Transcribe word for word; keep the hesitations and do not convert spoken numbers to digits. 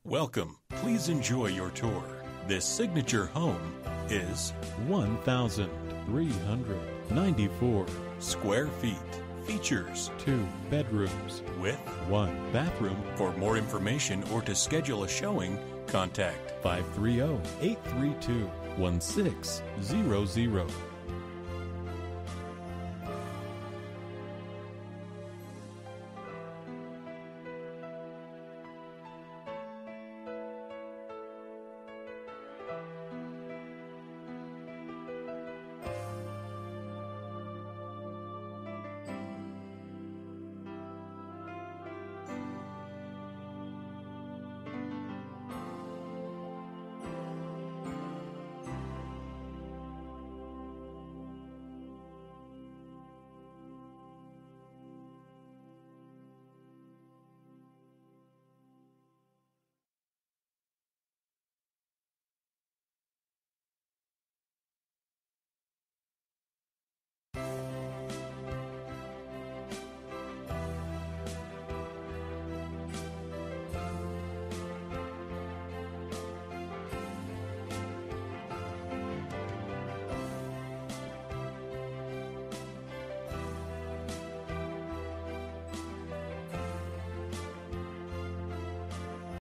Welcome. Please enjoy your tour. This signature home is one thousand three hundred ninety-four square feet. Features two bedrooms with one bathroom. For more information or to schedule a showing, contact five three zero, eight three two, one six zero zero.